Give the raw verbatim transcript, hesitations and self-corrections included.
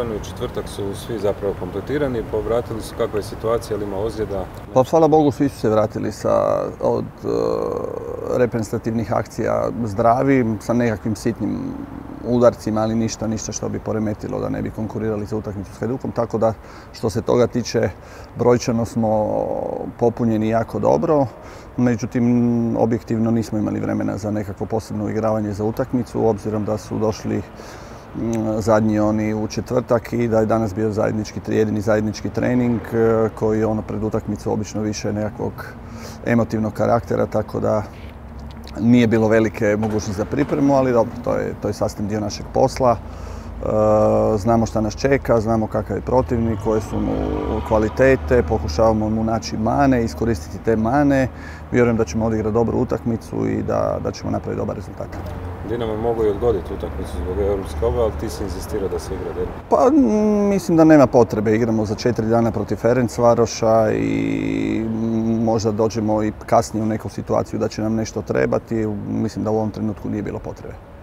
dvorani, u četvrtak su svi zapravo kompletirani, povratili su, kakva je situacija, ili ima ozljeda? Pa hvala Bogu, svi su se vratili sa, od uh, reprezentativnih akcija zdravi, sa nekakvim sitnim udarcima, ali ništa, ništa što bi poremetilo da ne bi konkurirali za utakmicu s Hajdukom, tako da što se toga tiče brojčano smo popunjeni jako dobro, međutim objektivno nismo imali vremena za nekakvo posebno igravanje za utakmicu, obzirom da su došli zadnji oni u četvrtak i da je danas bio zajednički, jedini zajednički trening koji je ono pred utakmicu obično više nekakvog emotivnog karaktera, tako da nije bilo velike mogućnosti za pripremu, ali dobro, to je, to je sastavni dio našeg posla. Znamo šta nas čeka, znamo kakav je protivnik, koje su mu kvalitete, pokušavamo mu naći mane, iskoristiti te mane. Vjerujem da ćemo odigrati dobru utakmicu i da, da ćemo napraviti dobar rezultat. Dinamo mogu i odgoditi utakmicu zbog Europske ove, ali ti si insistirao da se igra derbi. Pa mislim da nema potrebe. Igramo za četiri dana protiv Ferencvaroša i možda dođemo i kasnije u neku situaciju da će nam nešto trebati. Mislim da u ovom trenutku nije bilo potrebe.